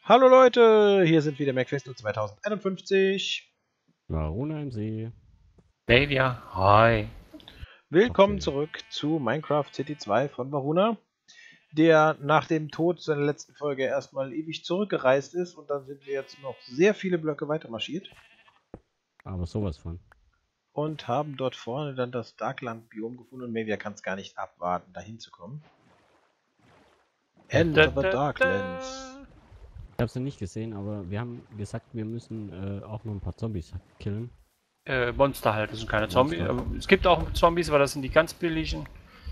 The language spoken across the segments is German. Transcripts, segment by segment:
Hallo Leute, hier sind wieder MacFest 2051. Varuna im See. Davia, hi. Willkommen Okay. zurück zu Minecraft City 2 von Varuna, der nach dem Tod seiner letzten Folge erstmal ewig zurückgereist ist und dann sind wir jetzt noch sehr viele Blöcke weiter marschiert Aber sowas von. und haben dort vorne dann das Darkland-Biom gefunden und Mavia kann es gar nicht abwarten, dahin zu kommen. Enter the Darklands. Ich habe sie nicht gesehen, aber wir haben gesagt, wir müssen auch noch ein paar Zombies killen. Monster halt, das sind keine Zombies. Monster. Es gibt auch Zombies, aber das sind die ganz billigen.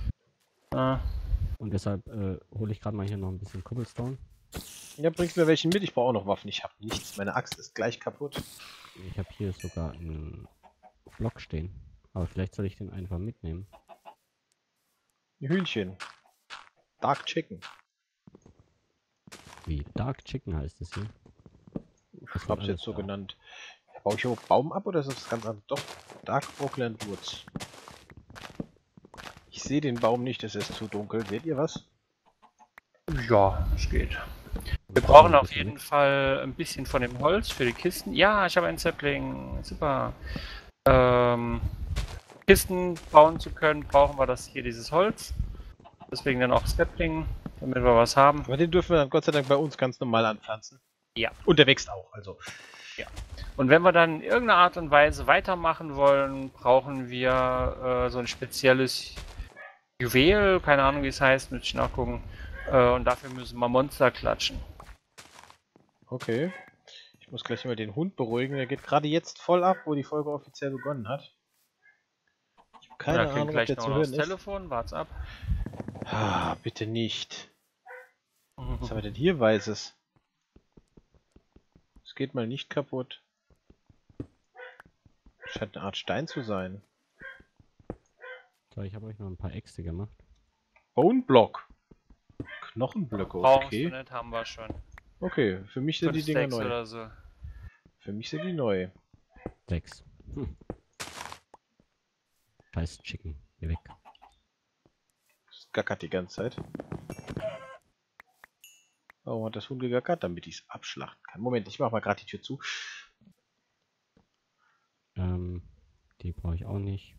Und deshalb hole ich gerade mal hier noch ein bisschen Cobblestone. Ja, bringst mir welchen mit? Ich brauche auch noch Waffen. Ich habe nichts. Meine Axt ist gleich kaputt. Ich habe hier sogar einen Block stehen. Aber vielleicht soll ich den einfach mitnehmen. Ein Hühnchen. Dark Chicken. Wie Dark Chicken heißt es hier. Ich hab's jetzt so genannt. Baue ich hier Baum ab oder ist das ganz anders? Doch, Dark Oakland Woods. Ich sehe den Baum nicht, es ist zu dunkel. Seht ihr was? Ja, es geht. Wir brauchen auf jeden Fall ein bisschen von dem Holz für die Kisten. Ja, ich habe einen Sapling. Super. Kisten bauen zu können, brauchen wir dieses Holz. Deswegen dann auch Sapling, damit wir was haben. Aber den dürfen wir dann Gott sei Dank bei uns ganz normal anpflanzen. Ja. Und der wächst auch, also. Ja. Und wenn wir dann in irgendeiner Art und Weise weitermachen wollen, brauchen wir so ein spezielles Juwel, keine Ahnung wie es heißt, müsste ich nachgucken. Und dafür müssen wir Monster klatschen. Okay. Ich muss gleich mal den Hund beruhigen. Der geht gerade jetzt voll ab, wo die Folge offiziell begonnen hat. Ich habe keine Ahnung, ob der zu hören ist. Telefon, wart's ab. Ah, bitte nicht. Was haben wir denn hier Weißes? Es geht mal nicht kaputt. Scheint eine Art Stein zu sein. So, ich habe euch noch ein paar Äxte gemacht. Bone Block. Knochenblöcke, okay. Nicht, haben wir schon. Okay, für mich sind die Dinger neu. Oder so. Für mich sind die neu. 6. Scheiß Chicken. Geh weg. Das gackert die ganze Zeit. Warum hat das Huhn gegackert? Damit ich es abschlachten kann. Moment, ich mache mal gerade die Tür zu. Die brauche ich auch nicht.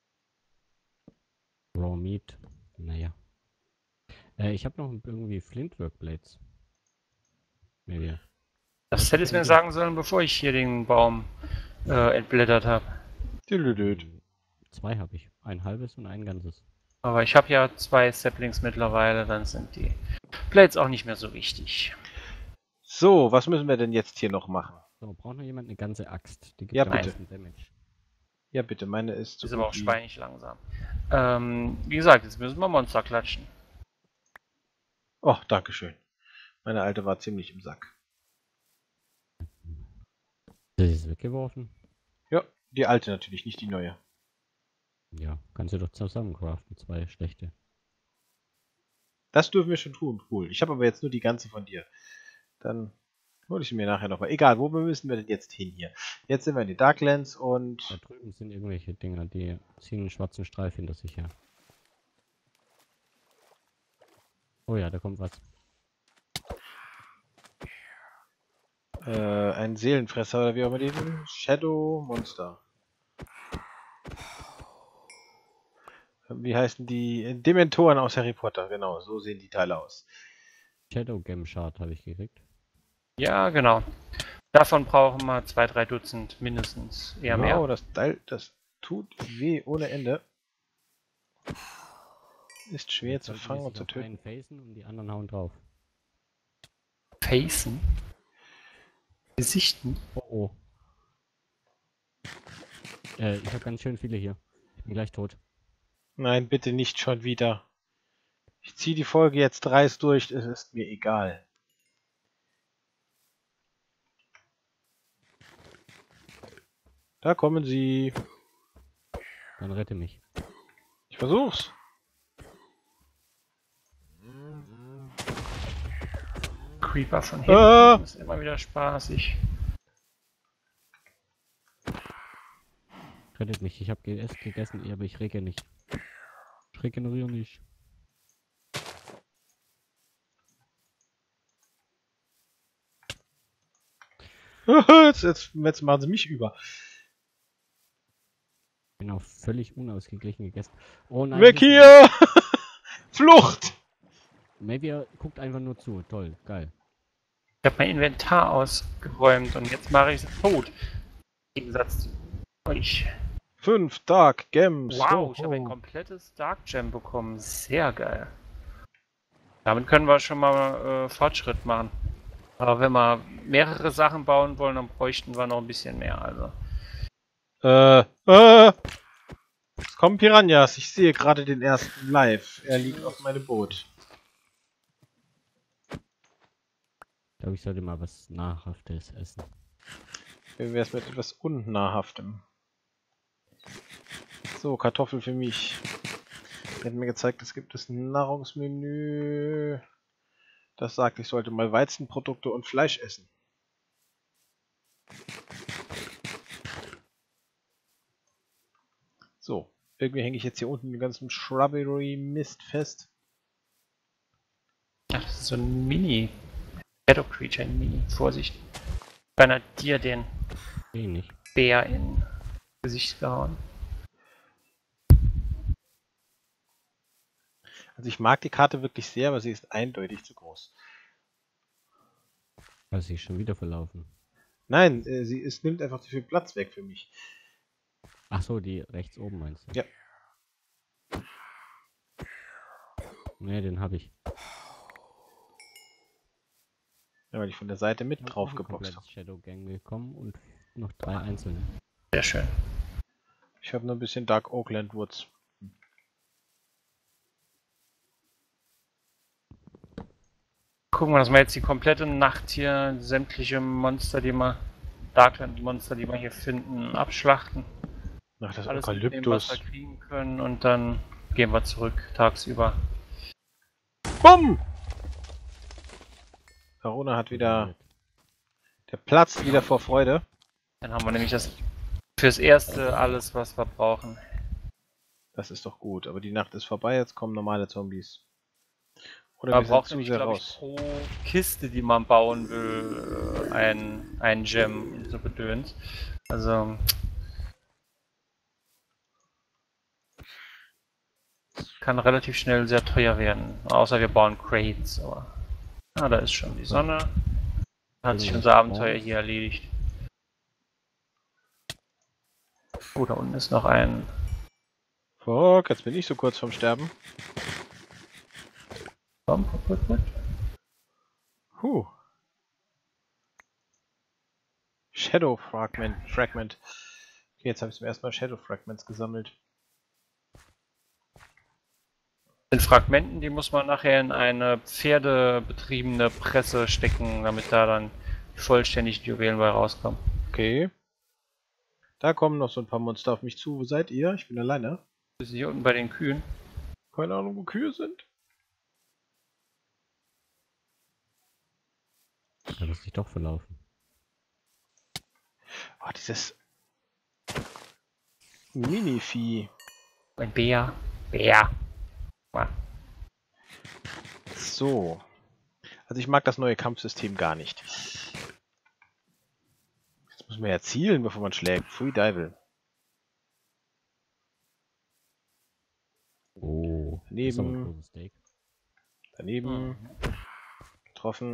Raw Meat. Naja. Ich habe noch irgendwie Flintwork Blades. Maybe. Das hättest du mir sagen sollen, bevor ich hier den Baum entblättert habe. 2 habe ich. Ein halbes und ein ganzes. Aber ich habe ja 2 Saplings mittlerweile, dann sind die Blades auch nicht mehr so wichtig. So, was müssen wir denn jetzt hier noch machen? So, braucht noch jemand eine ganze Axt? Die gibt Ja, am bitte. meisten Damage. Ja, bitte, meine ist Ist aber auch schweinig langsam. Wie gesagt, jetzt müssen wir Monster klatschen. Oh, dankeschön. Meine alte war ziemlich im Sack. Das ist weggeworfen? Ja, die alte natürlich, nicht die neue. Ja, kannst du doch zusammen craften, 2 schlechte. Das dürfen wir schon tun, cool. Ich habe aber jetzt nur die ganze von dir. Dann hole ich sie mir nachher nochmal. Egal, wo müssen wir denn jetzt hin hier? Jetzt sind wir in die Darklands und... Da drüben sind irgendwelche Dinger, die ziehen einen schwarzen Streif hinter sich her. Oh ja, da kommt was. ein Seelenfresser oder wie auch immer die sind. Shadow Monster. Wie heißen die? Dementoren aus Harry Potter, genau, so sehen die Teile aus. Shadow Gem Shard habe ich gekriegt. Ja, genau. Davon brauchen wir 2, 3 Dutzend mindestens, eher mehr. Wow, das Teil, das tut weh ohne Ende. Ist schwer zu fangen und zu töten. Einen facen und die anderen hauen drauf. Facen? Gesichten? Oh oh. Ich habe ganz schön viele hier. Ich bin gleich tot. Nein, bitte nicht schon wieder. Ich ziehe die Folge jetzt dreist durch, es ist mir egal. Da kommen sie. Dann rette mich. Ich versuch's. Creeper von hinten, das ist immer wieder spaßig. Rettet mich, ich habe gegessen, aber ich rege nicht. Ich regeneriere nicht. jetzt machen sie mich über. Genau, völlig unausgeglichen gegessen. Oh nein. Weg hier! Flucht! Maybe guckt einfach nur zu. Toll, geil. Ich habe mein Inventar ausgeräumt und jetzt mache ich es tot. Im Gegensatz zu euch. 5 Dark Gems. Wow, ich habe ein komplettes Dark Gem bekommen. Sehr geil. Damit können wir schon mal Fortschritt machen. Aber wenn wir mehrere Sachen bauen wollen, dann bräuchten wir noch ein bisschen mehr. Also. Es kommen Piranhas. Ich sehe gerade den ersten live. Er liegt auf meinem Boot. Ich glaube, ich sollte mal was Nahrhaftes essen. Wie wäre es mit etwas Unnahrhaftem? So, Kartoffel für mich. Er hat mir gezeigt, es gibt ein Nahrungsmenü. Das sagt, ich sollte mal Weizenprodukte und Fleisch essen. So, irgendwie hänge ich jetzt hier unten den ganzen Shrubbery-Mist fest. Ach, das ist so ein Mini. Shadow Creature, ein Mini. Vorsicht. Beinahe dir den Wenig. Bär in Gesicht gehauen. Also ich mag die Karte wirklich sehr, aber sie ist eindeutig zu groß. Hat sich schon wieder verlaufen. Nein, es nimmt einfach zu viel Platz weg für mich. Ach so, die rechts oben meinst du? Ja. Ne, den habe ich. Ja, weil ich von der Seite mit Ich hab drauf auch ein geboxt habe. komplettes Shadow Gang bekommen und noch 3 einzelne. Sehr schön. Ich habe nur ein bisschen Dark Oakland Woods. Gucken wir, dass wir jetzt die komplette Nacht hier sämtliche Monster, Darkland-Monster, die wir hier finden, abschlachten. Ach, das Alles mitnehmen, was Eukalyptus. wir kriegen können und dann gehen wir zurück tagsüber. Bumm! Verona hat wieder... Der platzt wieder vor Freude. Dann haben wir nämlich fürs Erste alles, was wir brauchen. Das ist doch gut. Aber die Nacht ist vorbei, jetzt kommen normale Zombies. Oder Man wir sind braucht zu nämlich, sehr glaube ich, raus. pro Kiste, die man bauen will, ein Gem und so Gedöns. Also... kann relativ schnell sehr teuer werden. Außer wir bauen Crates, aber... Ah, da ist schon die Sonne. Hat sich unser Abenteuer hier erledigt. Oh, da unten ist noch ein... Fuck, jetzt bin ich so kurz vorm Sterben. Huh. Shadow Fragment. Okay, jetzt habe ich zum ersten Mal Shadow Fragments gesammelt. Den Fragmenten, die muss man nachher in eine pferdebetriebene Presse stecken, damit da dann vollständig die Juwelen bei rauskommen. Okay. Da kommen noch so ein paar Monster auf mich zu. Wo seid ihr? Ich bin alleine. Bis hier unten bei den Kühen. Keine Ahnung, wo Kühe sind. Hat es sich doch verlaufen. Oh, dieses Mini-Vieh. Ein Bär. Bär. So. Also ich mag das neue Kampfsystem gar nicht. Jetzt muss man ja zielen, bevor man schlägt. Pfui Deivel. Oh. Das ist aber ein Daneben. großes Steak. Daneben. Getroffen.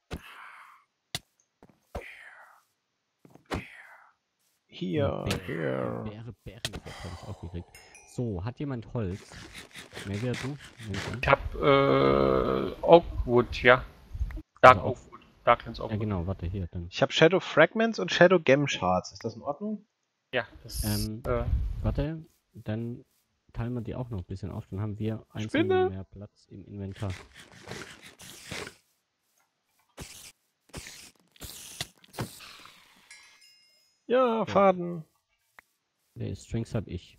Hier. Hier. Bärenfett habe ich auch gekriegt. So, hat jemand Holz? Mehr wer du? Ich hab Oakwood, ja. Dark Also Oakwood. Darklands Ja Oakwood. genau, warte hier dann. Ich habe Shadow Fragments und Shadow Gem Shards. Ist das in Ordnung? Ja, das Warte, dann teilen wir die auch noch ein bisschen auf, dann haben wir Spinne. einzeln mehr Platz im Inventar. Ja, Faden. Die Strings habe ich.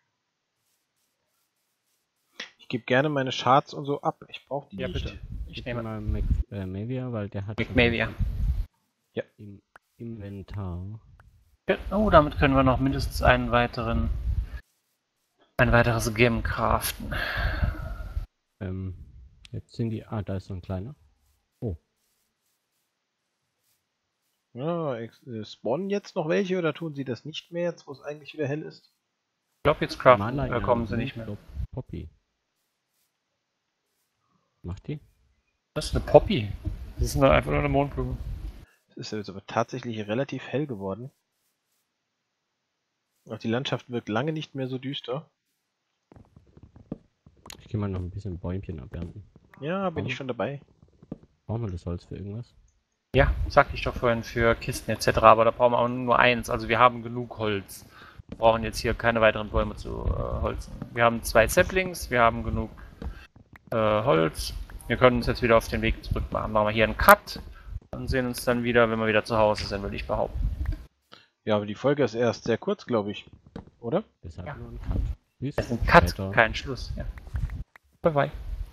Ich gebe gerne meine Shards und so ab. Ich brauche die ja, nicht. bitte. Ich Gib nehme mal Mavia, weil der hat McMavia. Ja. im Inventar. Oh, damit können wir noch mindestens ein weiteres Gem craften. Jetzt sind die. Ah, da ist so ein kleiner. Oh. Ja, spawnen jetzt noch welche oder tun sie das nicht mehr, jetzt wo es eigentlich wieder hell ist? Ich glaube, jetzt Maler, kommen sie nicht mehr. Poppy. Macht die? Das ist eine Poppy. Das ist einfach nur eine Mondblume. Es ist jetzt aber tatsächlich relativ hell geworden. Auch die Landschaft wirkt lange nicht mehr so düster. Ich gehe mal noch ein bisschen Bäumchen abernten. Ja, bin ich schon dabei. Brauchen wir das Holz für irgendwas? Ja, sagte ich doch vorhin, für Kisten etc. Aber da brauchen wir auch nur eins. Also wir haben genug Holz. Wir brauchen jetzt hier keine weiteren Bäume zu holzen. Wir haben 2 Saplings, wir haben genug Holz. Wir können uns jetzt wieder auf den Weg zurück machen. Machen wir hier einen Cut und sehen uns dann wieder, wenn wir wieder zu Hause sind, würde ich behaupten. Ja, aber die Folge ist erst sehr kurz, glaube ich. Oder? Deshalb Ja. nur ein Cut. Bis Das ist ein Cut, später. kein Schluss. Ja. Bye bye.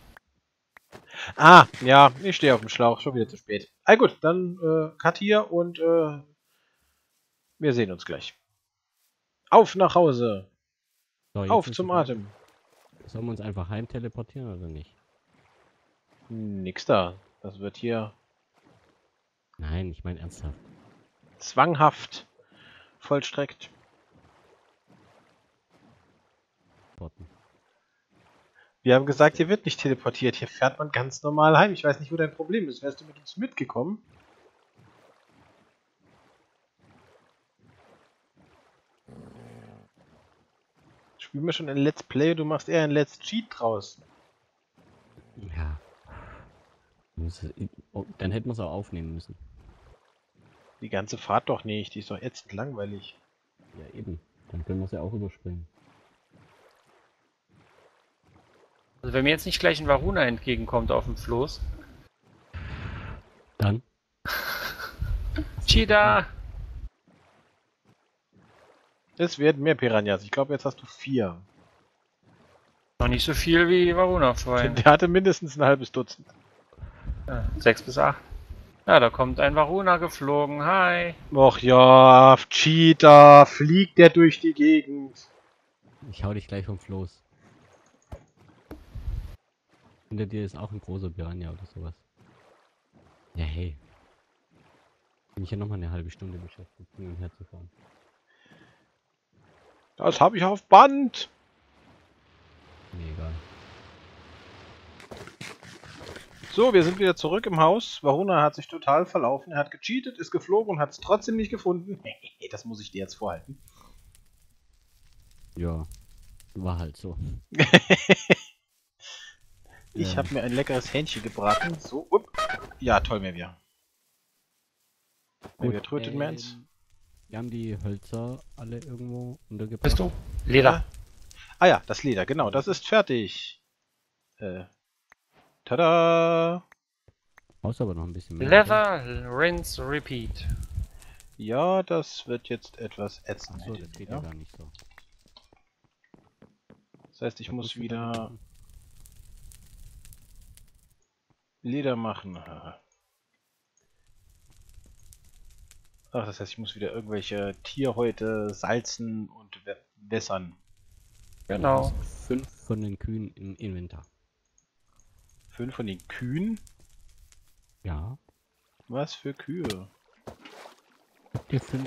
Ah, ja, ich stehe auf dem Schlauch, schon wieder zu spät. Ah gut, dann Cut hier und wir sehen uns gleich. Auf nach Hause! So, jetzt Auf ist zum die Frage, Atem! Sollen wir uns einfach heim teleportieren oder nicht? Nix da. Das wird hier Nein, ich meine ernsthaft. zwanghaft vollstreckt. Porten. Wir haben gesagt, hier wird nicht teleportiert. Hier fährt man ganz normal heim. Ich weiß nicht, wo dein Problem ist. Wärst du mit uns mitgekommen? Spielen wir schon ein Let's Play, du machst eher ein Let's Cheat draus. Ja. Oh, dann hätten wir es auch aufnehmen müssen. Die ganze Fahrt doch nicht, die ist doch ätzend langweilig. Ja, eben. Dann können wir es ja auch überspringen. Also wenn mir jetzt nicht gleich ein Varuna entgegenkommt auf dem Floß. Dann? Cheetah! Es werden mehr Piranhas. Ich glaube, jetzt hast du 4. Noch nicht so viel wie Varuna vorhin. Der hatte mindestens ein halbes Dutzend. Ja, 6 bis 8. Ja, da kommt ein Varuna geflogen. Hi! Och ja, Cheetah, fliegt der durch die Gegend. Ich hau dich gleich vom Floß. Hinter dir ist auch ein großer Piranha oder sowas. Ja, hey. Bin ich ja nochmal eine halbe Stunde beschäftigt, hin und her zu fahren. Das habe ich auf Band. Nee, egal. So, wir sind wieder zurück im Haus. Varuna hat sich total verlaufen. Er hat gecheatet, ist geflogen und hat es trotzdem nicht gefunden. Das muss ich dir jetzt vorhalten. Ja. War halt so. Ich habe mir ein leckeres Hähnchen gebraten. So, upp. Ja, toll, Mevia. Mevia trötet mir eins. Wir haben die Hölzer alle irgendwo untergebracht. Bist du? Leder. Ah ja, das Leder, genau, das ist fertig. Tada! Brauchst aber noch ein bisschen mehr. Leather, rinse, repeat. Ja, das wird jetzt etwas ätzend. Achso, das geht ja gar nicht so. Das heißt, ich Was muss musst du wieder damit machen? Leder machen. Ach, das heißt, ich muss wieder irgendwelche Tierhäute salzen und wässern. Genau. 5 von den Kühen im Inventar. 5 von den Kühen? Ja. Was für Kühe? Hab dir 5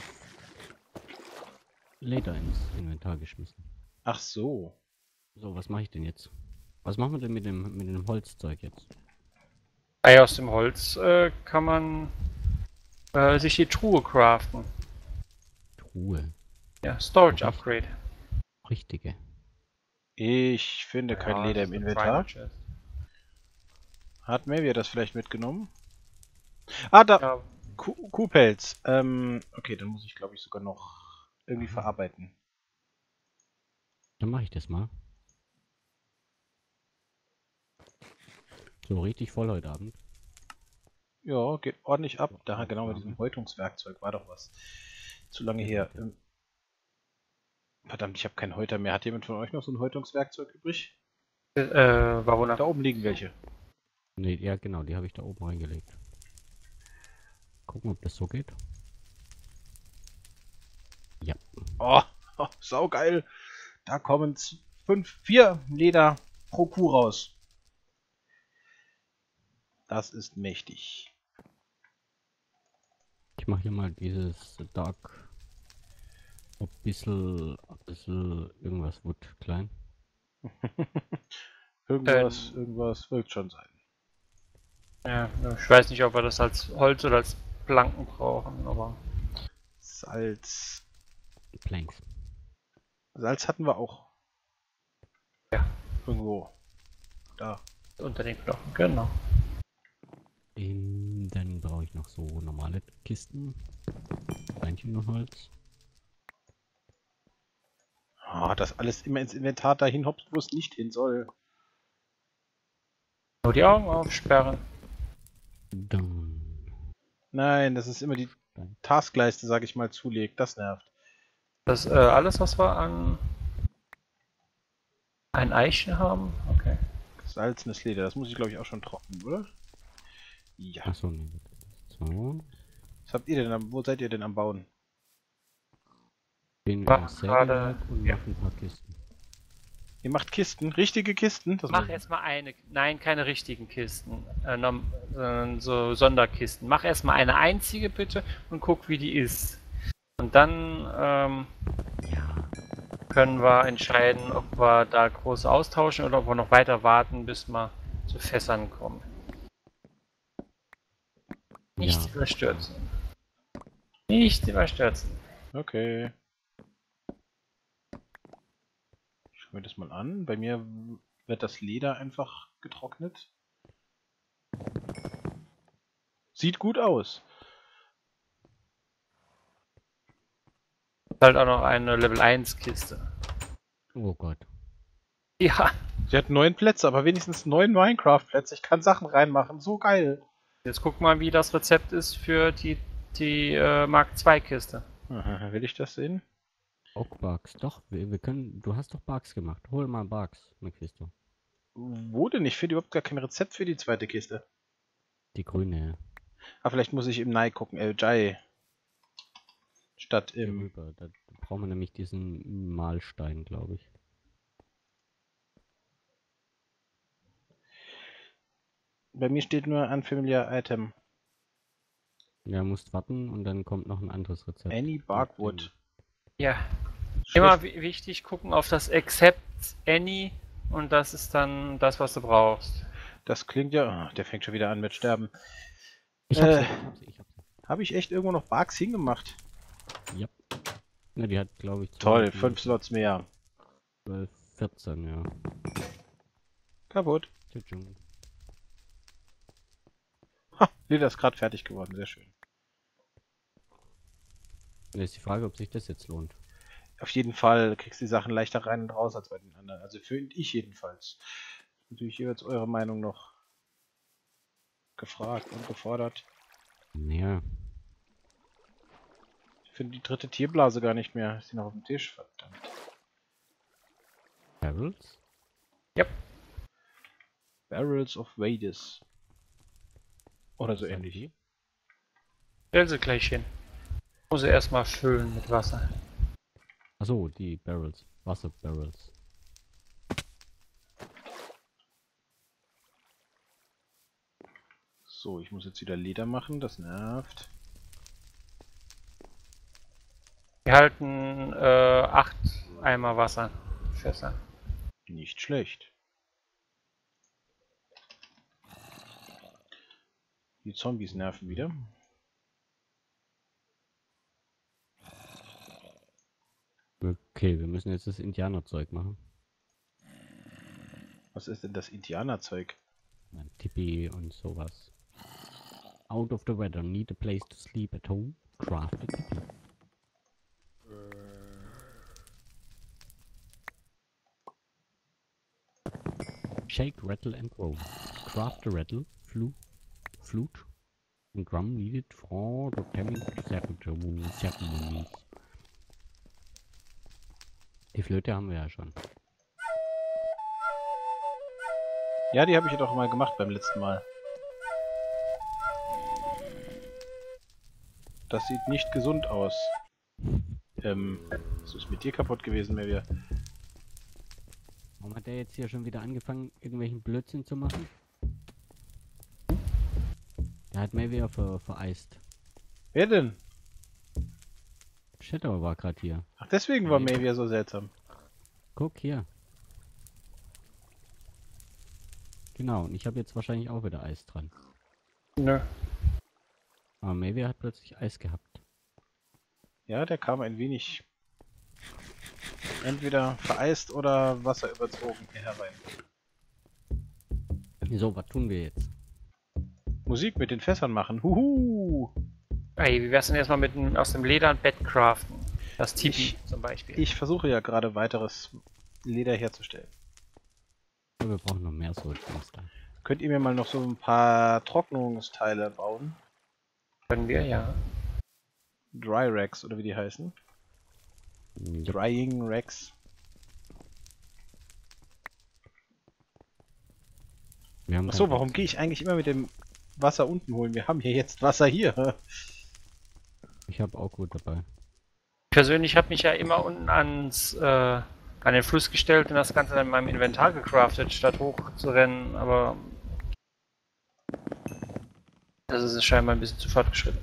Leder ins Inventar geschmissen. Ach so. So, was mache ich denn jetzt? Was machen wir denn mit dem Holzzeug jetzt? Ei, aus dem Holz kann man sich die Truhe craften. Truhe. Ja, Storage Upgrade. Richtige. Ich finde kein Ja, Leder das im ist eine Inventar. Private Chest. Hat Mevia das vielleicht mitgenommen? Ah, da! Ja, Kuhpelz. Okay, dann muss ich, glaube ich, sogar noch irgendwie verarbeiten. Dann mache ich das mal. So richtig voll heute Abend. Ja, geht ordentlich ab. Da genau mit diesem Häutungswerkzeug war doch was. Zu lange her. Verdammt, ich habe keinen Häuter mehr. Hat jemand von euch noch so ein Häutungswerkzeug übrig? Varuna. Da oben liegen welche. Ne, ja genau, die habe ich da oben reingelegt. Gucken, ob das so geht. Ja. Oh, saugeil. Da kommen 4 Leder pro Kuh raus. Das ist mächtig. Ich mache hier mal dieses Dark. Ein bisschen irgendwas Wood klein. Irgendwas wird schon sein. Ja, ich weiß nicht, ob wir das als Holz oder als Planken brauchen, aber Salz. Planks. Salz hatten wir auch. Ja. Irgendwo. Da. unter den Knochen, genau. Dann brauche ich noch so normale Kisten. Steinchen und Holz. Ah, das alles immer ins Inventar dahin hopst, wo es nicht hin soll. Nur die Augen aufsperren. Dann. Nein, das ist immer die Taskleiste, sag ich mal, zulegt. Das nervt. Das alles, was wir an Eichen haben? Okay. Salzenes Leder, das muss ich glaube ich auch schon trocknen, oder? Ja. Achso, nee. So. Was habt ihr denn wo seid ihr denn am Bauen? Gehen wir Mach ins gerade- Sägewerk und ja. machen ein paar Kisten. Ihr macht Kisten, richtige Kisten? Das Mach muss- erstmal eine. Nein, keine richtigen Kisten. So Sonderkisten. Mach erstmal eine einzige bitte und guck, wie die ist. Und dann Ja. können wir entscheiden, ob wir da groß austauschen oder ob wir noch weiter warten, bis wir zu Fässern kommen. Nicht Ja. überstürzen. Nicht überstürzen. Okay. Ich schaue mir das mal an. Bei mir wird das Leder einfach getrocknet. Sieht gut aus. Ist halt auch noch eine Level 1 Kiste. Oh Gott. Ja, Sie hat 9 Plätze, aber wenigstens 9 Minecraft-Plätze. Ich kann Sachen reinmachen. So geil. jetzt guck mal, wie das Rezept ist für die Mark II Kiste. Aha, will ich das sehen? Auch Bugs. Doch, wir können. Du hast doch Bugs gemacht. Hol mal Bugs, Mephisto. Wo denn? Ich finde überhaupt gar kein Rezept für die zweite Kiste. Die grüne. Ah, vielleicht muss ich im Nei gucken. Jai. Statt Hier im... rüber. Da brauchen wir nämlich diesen Mahlstein, glaube ich. Bei mir steht nur Unfamiliar Item. Ja, musst warten und dann kommt noch ein anderes Rezept. Any Barkwood. Ja, Schlecht. immer wichtig gucken auf das Accept Any und das ist dann das, was du brauchst. Das klingt ja... Oh, der fängt schon wieder an mit Sterben. Ich hab's, Äh. ich hab's, ich hab's. Habe ich echt irgendwo noch Barks hingemacht? Ja. Na, die hat, glaube ich, Toll, 5 Slots mehr. 12, 14, ja. Kaputt. Tschüss. Ha, Leder ist gerade fertig geworden. Sehr schön. Dann ist die Frage, ob sich das jetzt lohnt. Auf jeden Fall kriegst du die Sachen leichter rein und raus als bei den anderen. Also finde ich jedenfalls. Natürlich hier jetzt eure Meinung noch gefragt und gefordert. Naja. Ich finde die dritte Tierblase gar nicht mehr. Ist die noch auf dem Tisch? Verdammt. Barrels? Barrels of Vadis. Oder so Was haben ähnlich. die? Stell sie gleich hin. Muss sie erstmal füllen mit Wasser. Achso, die Barrels. Wasserbarrels. So, ich muss jetzt wieder Leder machen. Das nervt. Wir halten 8 Eimer Wasser. Fässer. Nicht schlecht. Die Zombies nerven wieder. Okay, wir müssen jetzt das Indianerzeug machen. Was ist denn das Indianerzeug? Ein Tipi und sowas. Out of the weather, need a place to sleep at home. Craft a tipi. Shake, rattle and roll. Craft a rattle, flute, and drum needed for the coming ceremonies. Die Flöte haben wir ja schon. Ja, die habe ich ja doch mal gemacht beim letzten Mal. Das sieht nicht gesund aus. Was ist mit dir kaputt gewesen, Mevia? Warum hat der jetzt hier schon wieder angefangen, irgendwelchen Blödsinn zu machen? Der hat Mavia vereist. Wer denn? Shadow war gerade hier. Ach, deswegen war Mavia so seltsam. Guck hier. Genau, und ich habe jetzt wahrscheinlich auch wieder Eis dran. Nö. Aber Mavia hat plötzlich Eis gehabt. Ja, der kam ein wenig entweder vereist oder wasserüberzogen hier herein. So, was tun wir jetzt? Musik mit den Fässern machen. Huhu! Ey, wie wär's denn erstmal mit aus dem Leder ein Bett craften? Das Tipi zum Beispiel. Ich versuche ja gerade weiteres Leder herzustellen. Oh, wir brauchen noch mehr Soulstones da. Könnt ihr mir mal noch so ein paar Trocknungsteile bauen? Können wir, ja. Dry Racks oder wie die heißen? Ja, Drying Racks. wir haben Achso, warum gehe ich eigentlich immer mit dem Wasser unten holen? Wir haben hier jetzt Wasser hier. Ich habe auch gut dabei. Persönlich habe mich ja immer unten an den Fluss gestellt und das Ganze dann in meinem Inventar gecraftet, statt hoch zu rennen, aber das ist scheinbar ein bisschen zu fortgeschritten.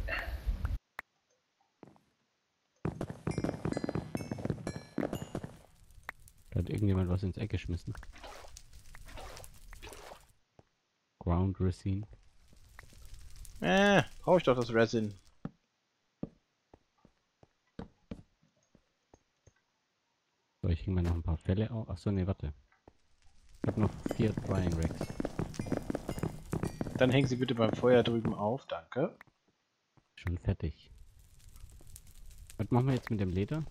Da hat irgendjemand was ins Eck geschmissen. Ground Resin. Brauche ich doch das Resin. So, ich hänge mir noch ein paar Fälle auf. Achso, ne, warte. Ich habe noch 4 Drying Racks. Dann hängen sie bitte beim Feuer drüben auf, danke. Schon fertig. Was machen wir jetzt mit dem Leder?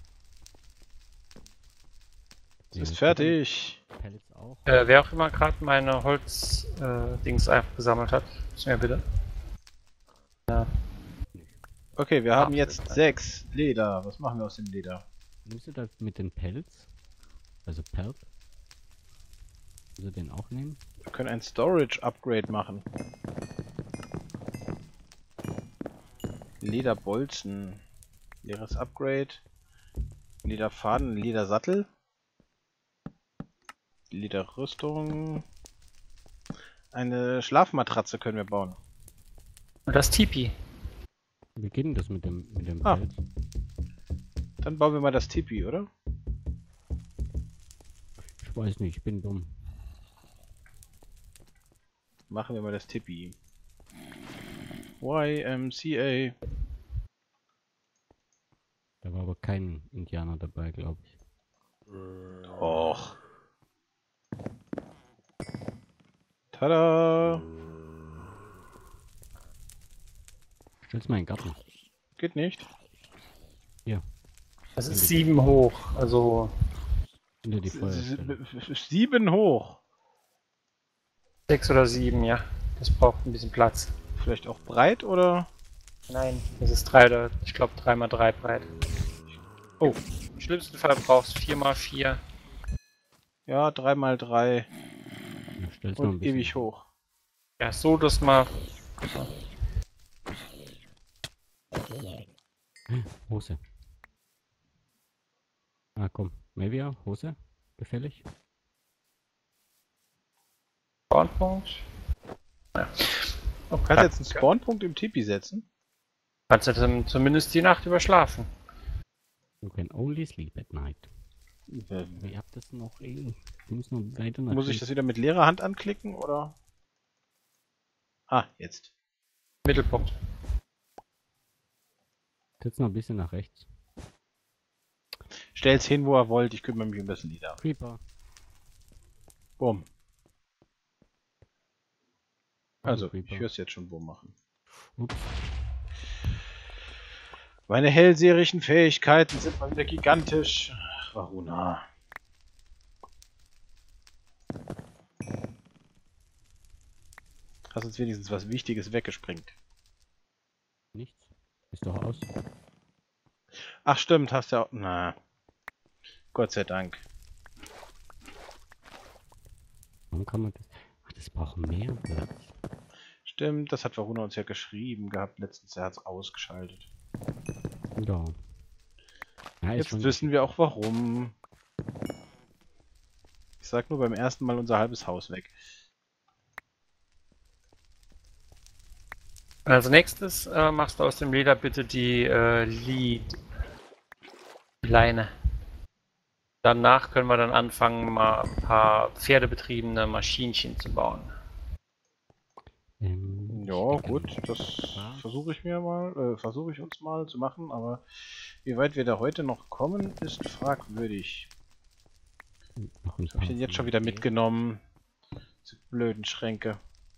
Es ist fertig. Pellets auch. Wer auch immer gerade meine Holz-Dings einfach gesammelt hat, ist mir bitte. Ja. Okay, wir haben Absolut. jetzt 6 Leder. Was machen wir aus dem Leder? Nimmst du das mit den Pelz? Also Pelt? Willst du den auch nehmen? Wir können ein Storage Upgrade machen. Lederbolzen. Leeres Upgrade. Lederfaden, Ledersattel. Lederrüstung. Eine Schlafmatratze können wir bauen. Und das Tipi. Wir beginnen das mit dem Ah. Pelz. Dann bauen wir mal das Tipi, oder? Ich weiß nicht, ich bin dumm. Machen wir mal das Tipi. YMCA. Da war aber kein Indianer dabei, glaube ich. Och. Tada! Stell's mal in den Garten. Geht nicht. Das ist 7 hoch, also Hinter die Feuerstelle. 7 hoch. 6 oder 7, ja. Das braucht ein bisschen Platz. Vielleicht auch breit oder? Nein, das ist 3 oder ich glaube 3x3 breit. Oh. Im schlimmsten Fall brauchst du 4x4. Ja, 3x3 Ja, stell's mal ein und bisschen. ewig hoch. Ja, so dass mal. Hose. Ah, komm. Mavia, Hose. Gefällig? Spawnpunkt. Ja. Kannst du jetzt einen Spawnpunkt im Tipi setzen? Kannst du dann zumindest die Nacht überschlafen. You can only sleep at night. Ihr habt das noch Ich muss noch weiter nach Muss ich das wieder mit leerer Hand anklicken oder? Ah, jetzt. Mittelpunkt. Jetzt noch ein bisschen nach rechts. Stell's hin, wo ihr wollt. Ich kümmere mich um das Leder. Creeper. Bumm. Also, Creeper. ich höre es jetzt schon Bumm machen. Ups. Meine hellseherigen Fähigkeiten sind mal wieder gigantisch. Ach, Varuna. Hast uns wenigstens was Wichtiges weggesprengt. Nichts. Ist doch aus. Ach stimmt, hast du auch... Na. Gott sei Dank. Warum kann man das? Ach, das braucht mehr Platz. Stimmt, das hat Varuna uns ja geschrieben gehabt. Letztens, er hat es ausgeschaltet. Ja. Ja, ist Jetzt schon wissen wir auch warum. Ich sag nur beim ersten Mal unser halbes Haus weg. Als nächstes machst du aus dem Leder bitte die Leine. Danach können wir dann anfangen, mal ein paar pferdebetriebene Maschinchen zu bauen. Ja, gut, das versuche ich uns mal zu machen, aber wie weit wir da heute noch kommen, ist fragwürdig. Noch ein Was habe ich denn jetzt schon wieder mitgenommen? Diese blöden Schränke.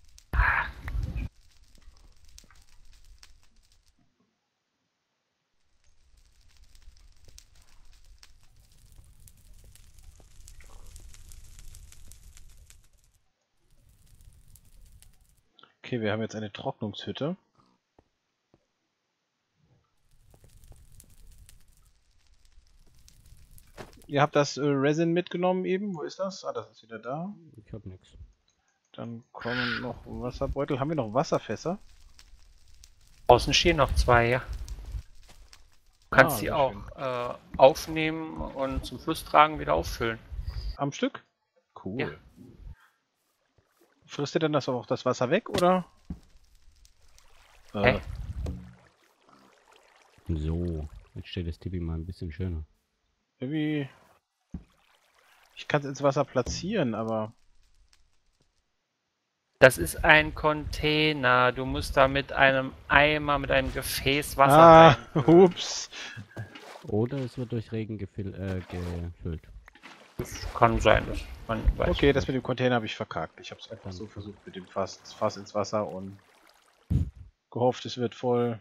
Okay, wir haben jetzt eine Trocknungshütte. Ihr habt das Resin mitgenommen eben. Wo ist das? Ah, das ist wieder da. Ich hab nix. Dann kommen noch Wasserbeutel. Haben wir noch Wasserfässer? Außen stehen noch 2, ja. Du kannst die sehr auch schön. aufnehmen und zum Fluss tragen, wieder auffüllen. Am Stück? Cool. Ja. Frisst ihr denn das auch das Wasser weg, oder? Hä? So, jetzt steht das Tipi mal ein bisschen schöner. Irgendwie... Ich kann es ins Wasser platzieren, aber... Das ist ein Container. Du musst da mit einem Eimer, mit einem Gefäß Wasser rein. Ups. Oder es wird durch Regen gefüllt. Das kann sein, dass man weiß. Okay, das mit dem Container habe ich verkackt. Ich habe es einfach so versucht mit dem Fass ins Wasser und gehofft, es wird voll.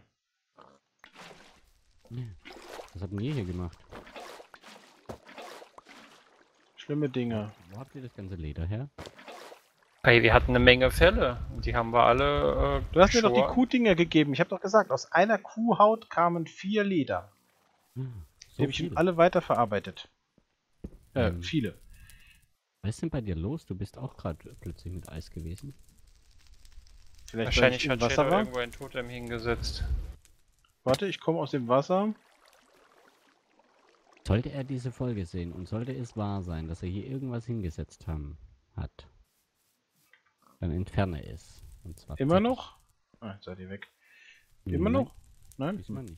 Was habt ihr hier gemacht? Schlimme Dinge. Wo habt ihr das ganze Leder her? Hey, wir hatten eine Menge Fälle und die haben wir alle. Du hast mir doch die geschoren. Kuhdinger gegeben. Ich habe doch gesagt, aus einer Kuhhaut kamen 4 Leder. So Die habe ich viele. alle weiterverarbeitet. Viele. Was ist denn bei dir los? Du bist auch gerade plötzlich mit Eis gewesen. Vielleicht Wahrscheinlich weil ich hat im Shadow Wasser war. irgendwo ein Totem hingesetzt. Warte, ich komme aus dem Wasser. Sollte er diese Folge sehen und sollte es wahr sein, dass er hier irgendwas hingesetzt hat, dann entferne es. Und zwar Immer zack. noch? Ah, jetzt seid ihr weg. Immer Nein, noch? Nein? diesmal nicht.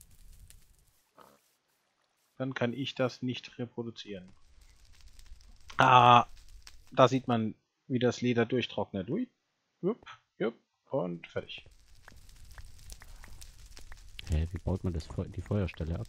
Dann kann ich das nicht reproduzieren. Ah, da sieht man, wie das Leder durchtrocknet. Ui. Jupp, jupp, und fertig. Hä, wie baut man die Feuerstelle ab?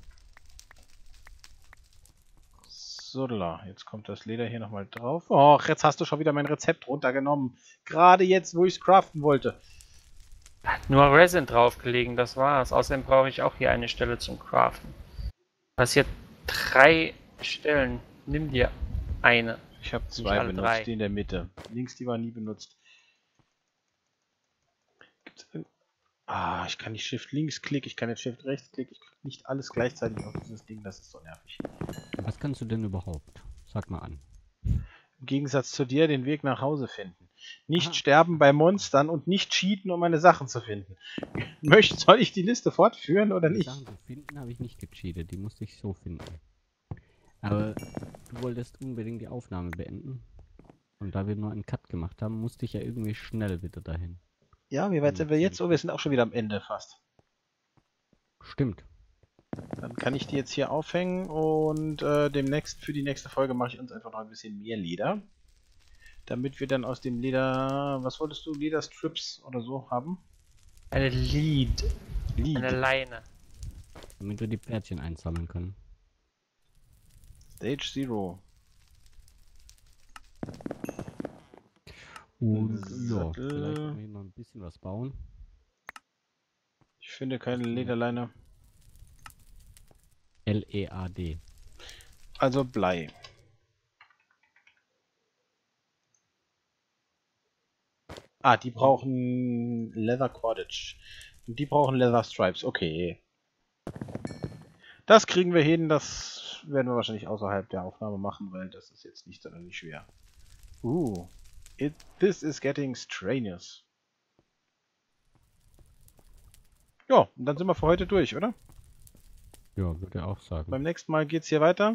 So, jetzt kommt das Leder hier nochmal drauf. Och, jetzt hast du schon wieder mein Rezept runtergenommen. Gerade jetzt, wo ich es craften wollte. Nur Resin draufgelegen, das war's. Außerdem brauche ich auch hier eine Stelle zum Craften. Passiert 3 Stellen. Nimm dir eine. Ich habe Nicht 2 alle benutzt, 3. die in der Mitte. Links, die war nie benutzt. Gibt's ich kann nicht Shift links klicken, ich kann jetzt Shift rechts klicken, ich krieg nicht alles gleichzeitig auf dieses Ding, das ist so nervig. Was kannst du denn überhaupt? Sag mal an. Im Gegensatz zu dir den Weg nach Hause finden. Nicht Aha. sterben bei Monstern und nicht cheaten, um meine Sachen zu finden. Soll ich die Liste fortführen oder Die nicht? Sachen zu finden habe ich nicht gecheatet, die musste ich so finden. Aber du wolltest unbedingt die Aufnahme beenden. Und da wir nur einen Cut gemacht haben, musste ich ja irgendwie schnell wieder dahin. Ja, wie weit sind wir jetzt? Oh, wir sind auch schon wieder am Ende fast. Stimmt. Dann kann ich die jetzt hier aufhängen und für die nächste Folge mache ich uns einfach noch ein bisschen mehr Leder. Damit wir dann aus dem Leder, was wolltest du, Lederstrips oder so haben? Eine Lead. Eine Leine. Damit wir die Pferdchen einsammeln können. Stage 0. Und ja, Sattel. vielleicht können wir noch ein bisschen was bauen. Ich finde keine Lederleine. L-E-A-D. Also Blei. Ah, die brauchen Leather Cordage. Und die brauchen Leather Stripes. Okay. Das kriegen wir hin. Das werden wir wahrscheinlich außerhalb der Aufnahme machen, weil das ist jetzt nicht sonderlich schwer. This is getting strenuous. Ja, und dann sind wir für heute durch, oder? Ja, würde auch sagen. Beim nächsten Mal geht's hier weiter.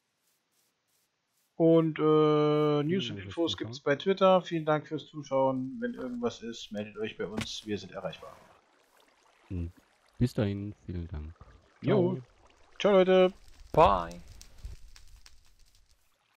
Und News und Infos gibt es bei Twitter. Vielen Dank fürs Zuschauen. Wenn irgendwas ist, meldet euch bei uns. Wir sind erreichbar. Bis dahin, vielen Dank. Jo. Ciao. Ciao, Leute. Bye.